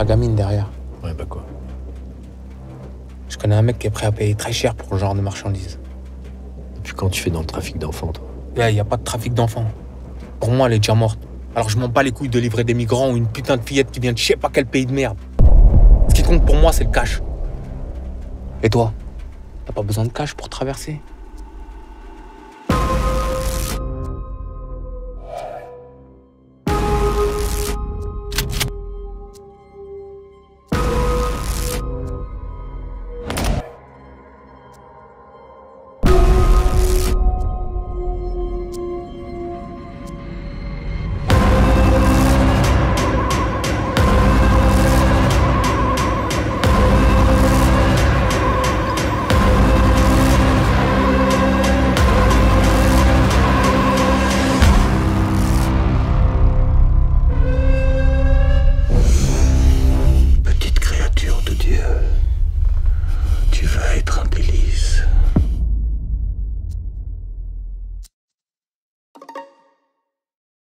La gamine derrière. Ouais, bah quoi? Je connais un mec qui est prêt à payer très cher pour ce genre de marchandises. Depuis quand tu fais dans le trafic d'enfants, toi? Il y a pas de trafic d'enfants. Pour moi, elle est déjà morte. Alors je m'en bats les couilles de livrer des migrants ou une putain de fillette qui vient de je sais pas quel pays de merde. Ce qui compte pour moi, c'est le cash. Et toi? T'as pas besoin de cash pour traverser?